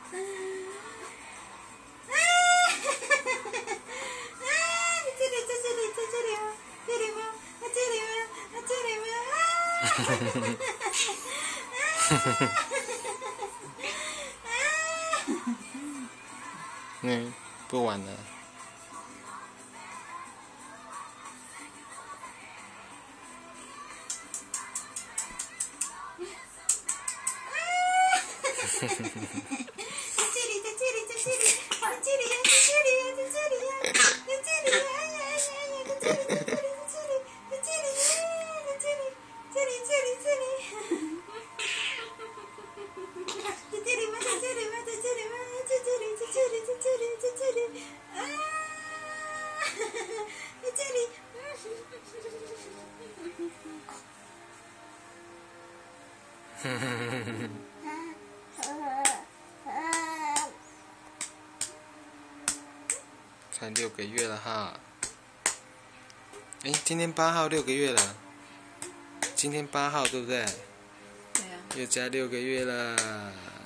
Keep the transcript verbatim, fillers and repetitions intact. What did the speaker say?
这里，在这里，在这里吗？这里吗？啊，这里吗？啊，这里吗？ 嗯，不玩了。 在这里，在这里，在这里，在这里呀，在这里呀，在这里呀，在这里呀，在这里呀，哎呀哎呀哎呀，在这里，在这里，在这里，在这里呀，在这里，这里，这里，这里，在这里吗？在这里吗？在这里吗？在这里，在这里，在这里，在这里，啊，在这里， 哼哼哼哼哼。才六个月了哈，哎，今天八号六个月了，今天八号对不对？ 对呀。 又加六个月了。